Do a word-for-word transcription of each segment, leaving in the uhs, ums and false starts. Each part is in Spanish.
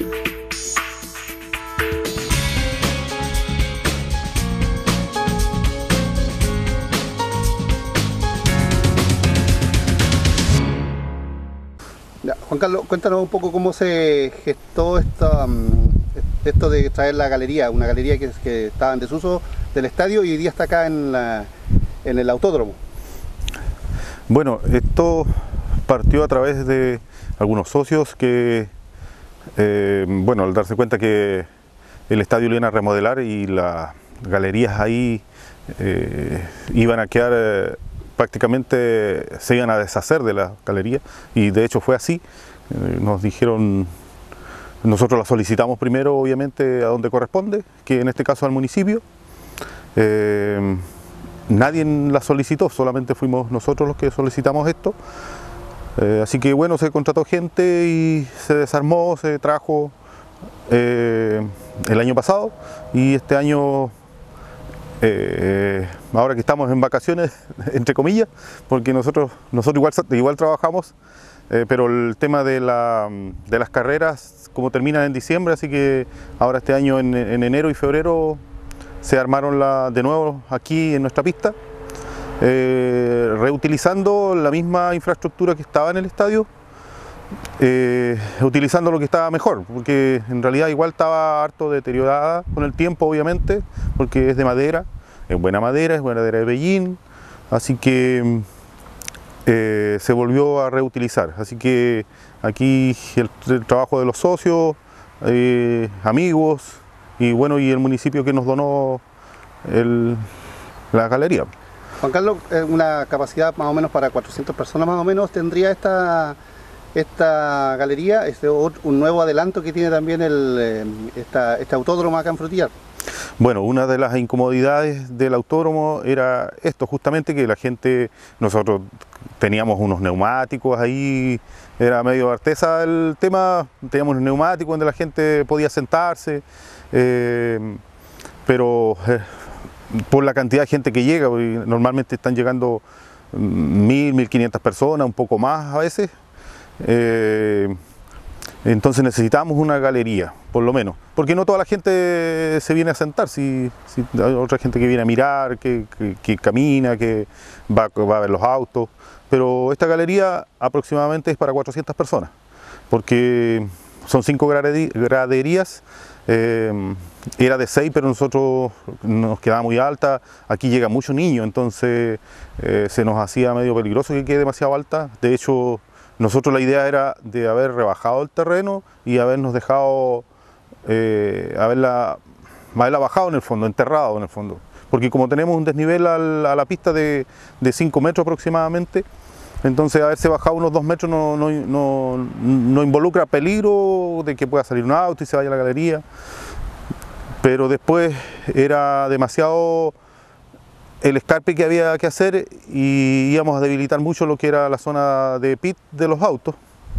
Ya, Juan Carlos, cuéntanos un poco cómo se gestó esta, esto de traer la galería, una galería que, que estaba en desuso del estadio y hoy día está acá en, la, en el autódromo. Bueno, esto partió a través de algunos socios que, eh, bueno, al darse cuenta que el estadio lo iban a remodelar y las galerías ahí eh, iban a quedar... Eh, prácticamente se iban a deshacer de la galería y de hecho fue así. Eh, nos dijeron, nosotros la solicitamos primero obviamente a donde corresponde, que en este caso al municipio. Eh, nadie la solicitó, solamente fuimos nosotros los que solicitamos esto. Eh, así que bueno, se contrató gente y se desarmó, se trajo eh, el año pasado y este año... Eh, ahora que estamos en vacaciones, entre comillas, porque nosotros, nosotros igual, igual trabajamos, eh, pero el tema de, la, de las carreras como terminan en diciembre, así que ahora este año en, en enero y febrero se armaron la, de nuevo aquí en nuestra pista, eh, reutilizando la misma infraestructura que estaba en el estadio, eh, utilizando lo que estaba mejor, porque en realidad igual estaba harto deteriorada con el tiempo obviamente, porque es de madera, es buena madera, es buena madera de Beijing, así que eh, se volvió a reutilizar. Así que aquí el, el trabajo de los socios, eh, amigos y bueno, y el municipio que nos donó el, la galería. Juan Carlos, una capacidad más o menos para cuatrocientas personas más o menos tendría esta, esta galería, este un nuevo adelanto que tiene también el, esta, este autódromo acá en Frutillar. Bueno, una de las incomodidades del autódromo era esto, justamente que la gente, nosotros teníamos unos neumáticos ahí, era medio artesa el tema, teníamos unos neumáticos donde la gente podía sentarse, eh, pero eh, por la cantidad de gente que llega, normalmente están llegando mil, mil quinientas personas, un poco más a veces, eh, entonces necesitamos una galería, por lo menos, porque no toda la gente se viene a sentar, si, si hay otra gente que viene a mirar, que, que, que camina, que va, va a ver los autos, pero esta galería aproximadamente es para cuatrocientas personas, porque son cinco graderías, eh, era de seis, pero nosotros nos quedaba muy alta, aquí llega mucho niño, entonces eh, se nos hacía medio peligroso que quede demasiado alta. De hecho, nosotros la idea era de haber rebajado el terreno y habernos dejado, eh, haberla, haberla bajado en el fondo, enterrado en el fondo. Porque como tenemos un desnivel al, a la pista de, de cinco metros aproximadamente, entonces haberse bajado unos dos metros no, no, no, no involucra peligro de que pueda salir un auto y se vaya a la galería. Pero después era demasiado el escarpe que había que hacer y íbamos a debilitar mucho lo que era la zona de pit de los autos.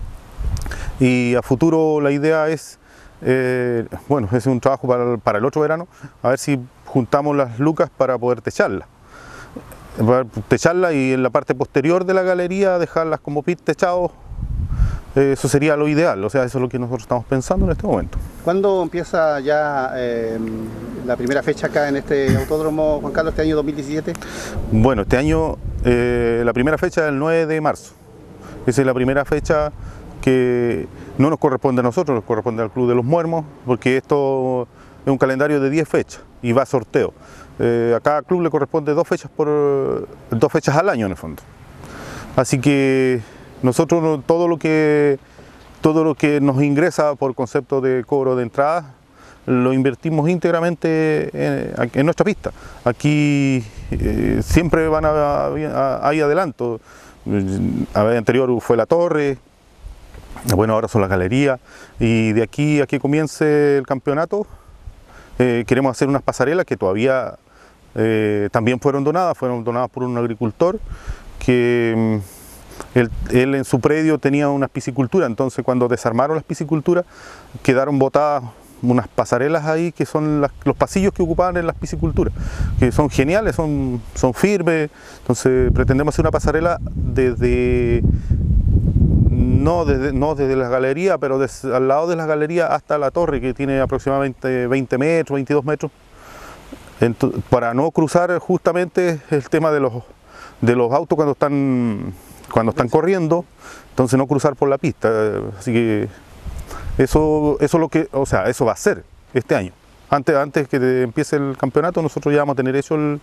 Y a futuro la idea es, eh, bueno, es un trabajo para el, para el otro verano, a ver si juntamos las lucas para poder techarla. Para techarla y en la parte posterior de la galería dejarlas como pit techados, eh, eso sería lo ideal, o sea, eso es lo que nosotros estamos pensando en este momento. ¿Cuándo empieza ya eh, la primera fecha acá en este autódromo, Juan Carlos, este año dos mil diecisiete? Bueno, este año eh, la primera fecha es el nueve de marzo. Esa es la primera fecha que no nos corresponde a nosotros, nos corresponde al Club de los Muermos, porque esto es un calendario de diez fechas y va a sorteo. Eh, a cada club le corresponde dos fechas, por, dos fechas al año en el fondo. Así que nosotros todo lo que, todo lo que nos ingresa por concepto de cobro de entrada lo invertimos íntegramente en, en nuestra pista. Aquí eh, siempre van a, a, hay adelanto. A vez anterior fue la torre, bueno, ahora son las galerías, y de aquí a que comience el campeonato eh, queremos hacer unas pasarelas que todavía eh, también fueron donadas, fueron donadas por un agricultor que él, él en su predio tenía unas pisciculturas, entonces cuando desarmaron las pisciculturas quedaron botadas unas pasarelas ahí que son las, los pasillos que ocupaban en las pisciculturas, que son geniales, son, son firmes, entonces pretendemos hacer una pasarela desde no, desde, no desde la galería, pero des, al lado de la galería hasta la torre, que tiene aproximadamente veinte metros, veintidós metros, Entonces, para no cruzar justamente el tema de los, de los autos cuando están, cuando están corriendo, entonces no cruzar por la pista. Así que eso, eso, lo que, o sea, eso va a ser este año. Antes, antes que empiece el campeonato, nosotros ya vamos a tener hecho el,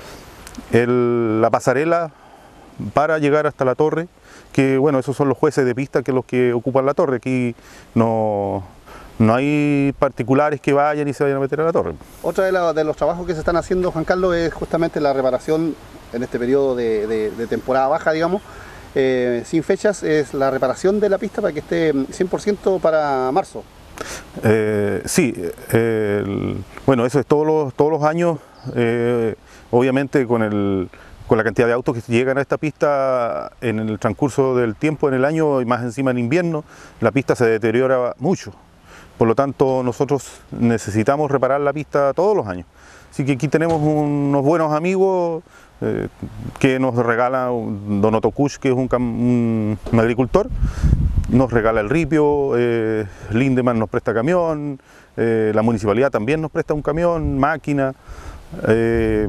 el, la pasarela para llegar hasta la torre, que bueno, esos son los jueces de pista que los que ocupan la torre. Aquí no, no hay particulares que vayan y se vayan a meter a la torre. Otra de, la, de los trabajos que se están haciendo, Juan Carlos, es justamente la reparación en este periodo de, de, de temporada baja, digamos, eh, sin fechas, es la reparación de la pista para que esté cien por ciento para marzo. Eh, sí, eh, el, bueno, eso es todos los, todos los años, eh, obviamente con, el, con la cantidad de autos que llegan a esta pista en el transcurso del tiempo en el año y más encima en invierno, la pista se deteriora mucho. Por lo tanto, nosotros necesitamos reparar la pista todos los años. Así que aquí tenemos unos buenos amigos eh, que nos regala Don Otto Kusch, que es un, un, un agricultor. Nos regala el ripio, eh, Lindemann nos presta camión, eh, la municipalidad también nos presta un camión, máquina, eh,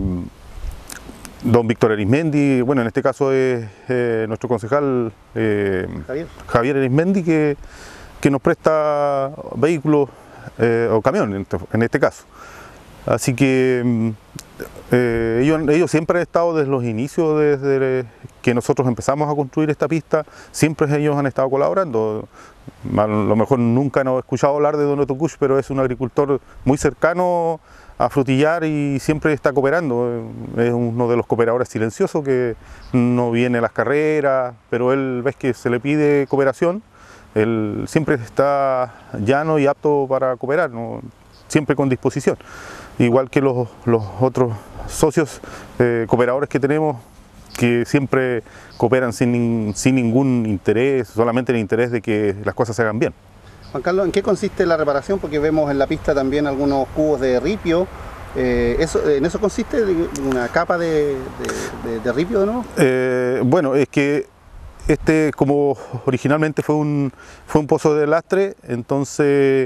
don Víctor Arismendi, bueno, en este caso es eh, nuestro concejal eh, Javier. Javier Arismendi, que, que nos presta vehículos eh, o camión en este, en este caso. Así que eh, ellos, ellos siempre han estado desde los inicios, desde que nosotros empezamos a construir esta pista, siempre ellos han estado colaborando. A lo mejor nunca nos he escuchado hablar de Don Otto Kusch, pero es un agricultor muy cercano a Frutillar y siempre está cooperando. Es uno de los cooperadores silenciosos que no viene a las carreras, pero él, ves que se le pide cooperación, él siempre está llano y apto para cooperar, ¿no? Siempre con disposición. Igual que los, los otros socios eh, cooperadores que tenemos, que siempre cooperan sin, sin ningún interés, solamente el interés de que las cosas se hagan bien. Juan Carlos, ¿en qué consiste la reparación? Porque vemos en la pista también algunos cubos de ripio. Eh, eso, ¿En eso consiste una capa de, de, de, de ripio de nuevo? Eh, bueno, es que este, como originalmente fue un, fue un pozo de lastre, entonces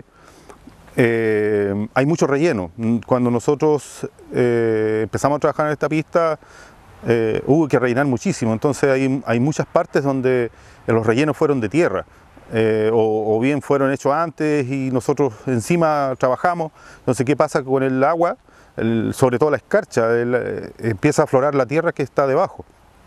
eh, hay mucho relleno. Cuando nosotros eh, empezamos a trabajar en esta pista, eh, hubo que rellenar muchísimo, entonces hay, hay muchas partes donde los rellenos fueron de tierra. Eh, o, o bien fueron hechos antes y nosotros encima trabajamos. Entonces, ¿qué pasa con el agua? El, sobre todo la escarcha, el, eh, empieza a aflorar la tierra que está debajo.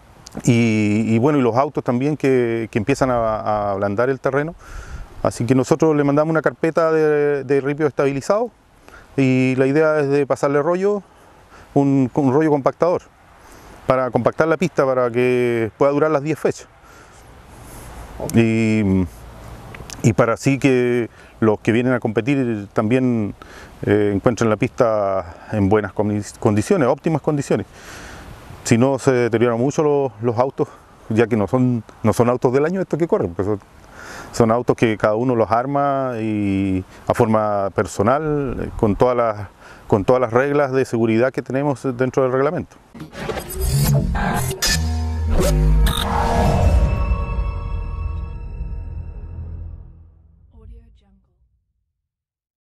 Y, y bueno, y los autos también que, que empiezan a, a ablandar el terreno. Así que nosotros le mandamos una carpeta de, de ripio estabilizado y la idea es de pasarle rollo, un, un rollo compactador, para compactar la pista para que pueda durar las diez fechas. Y, y para así que los que vienen a competir también eh, encuentren la pista en buenas condiciones, óptimas condiciones. Si no, se deterioran mucho los, los autos, ya que no son, no son autos del año estos que corren, pues son, son autos que cada uno los arma y a forma personal, con todas las, con todas las reglas de seguridad que tenemos dentro del reglamento.